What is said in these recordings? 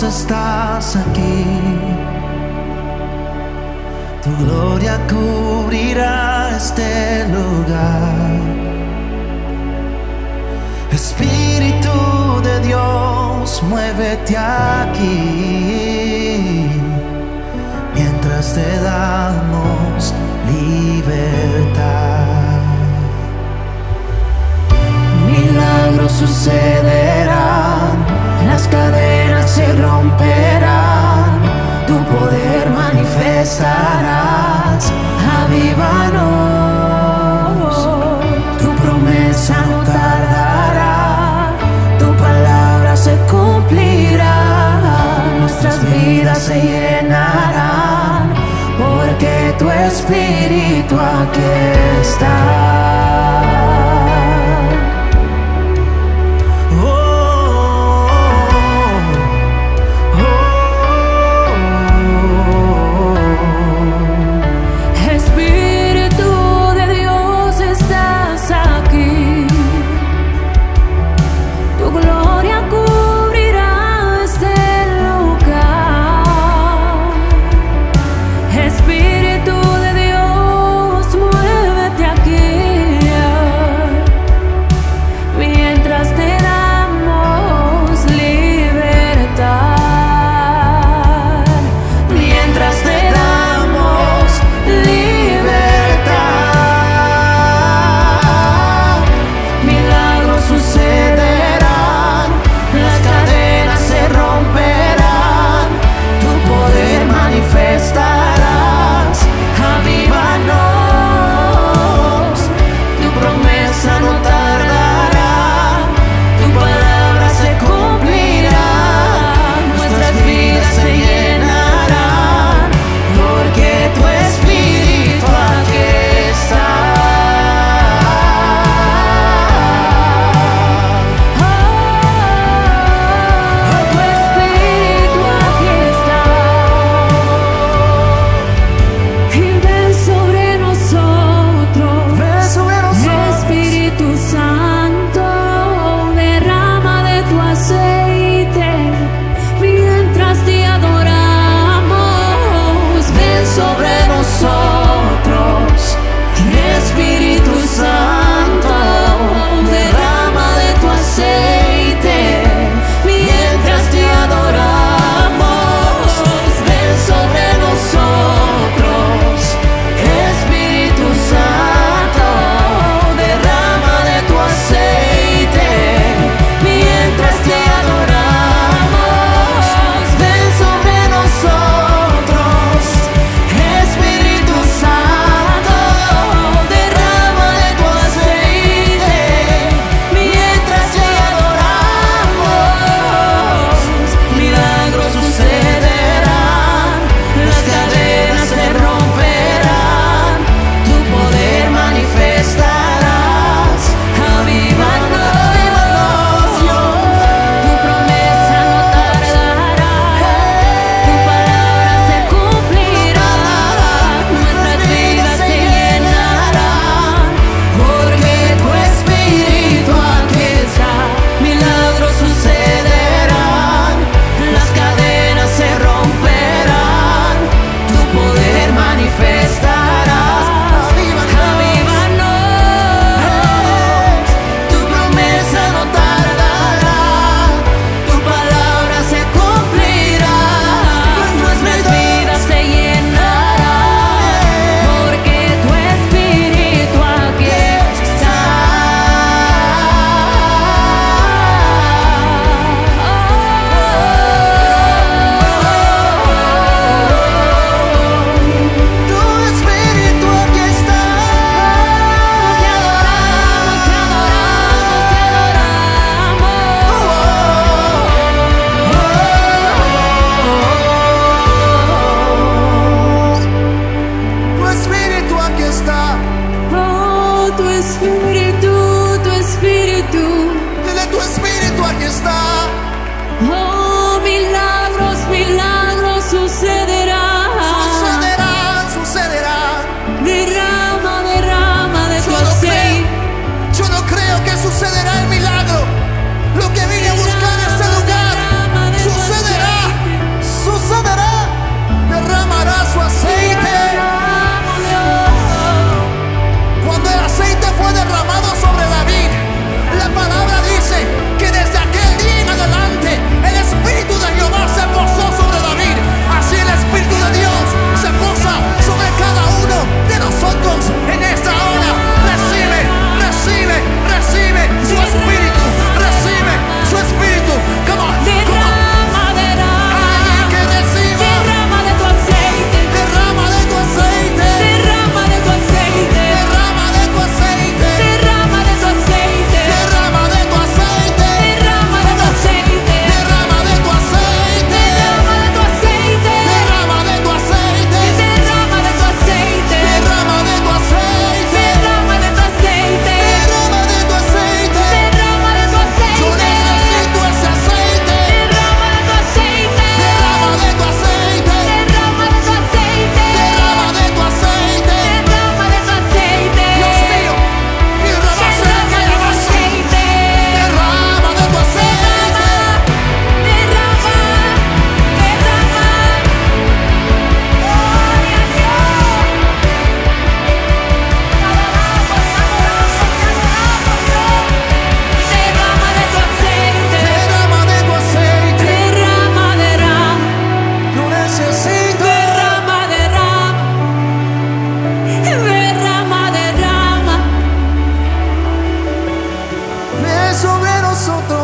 Dios, estás aquí. Tu gloria cubrirá este lugar. Espíritu de Dios, muévete aquí, mientras te damos libertad. Milagros sucederán, las cadenas se romperán, tu poder manifestarás. Avívanos, tu promesa no tardará, tu palabra se cumplirá, nuestras vidas se llenarán, porque tu espíritu aquí está. sucederá el milagro. Lo que vine a buscar a este lugar sucederá.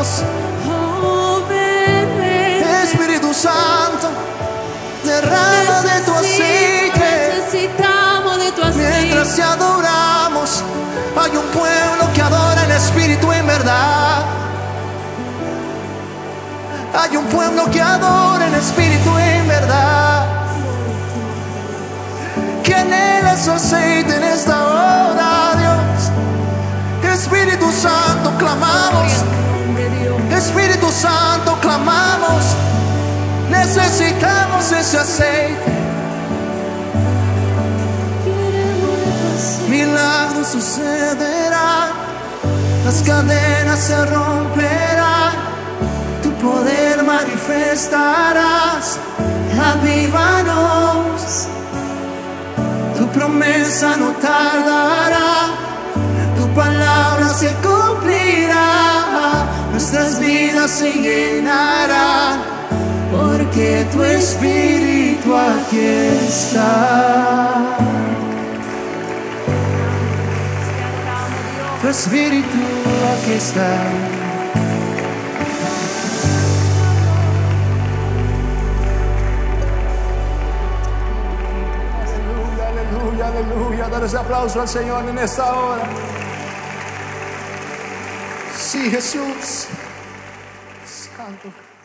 Oh, ven, ven. Espíritu Santo, derrama de tu aceite. Necesitamos de tu aceite. Mientras te adoramos, hay un pueblo que adora en espíritu y en verdad. Hay un pueblo que adora en espíritu y en verdad. Que anhela su aceite en esta hora, Dios. Espíritu Santo, clamamos. Espíritu Santo, clamamos. Necesitamos ese aceite. Milagros sucederán, las cadenas se romperán, tu poder manifestarás. Avívanos, tu promesa no tardará, tu palabra se cumplirá, nuestras vidas se llenarán, porque tu espíritu aquí está. Tu espíritu aquí está. Aleluya, aleluya, aleluya. Dar ese aplauso al Señor en esta hora. Sí, Jesús. Santo.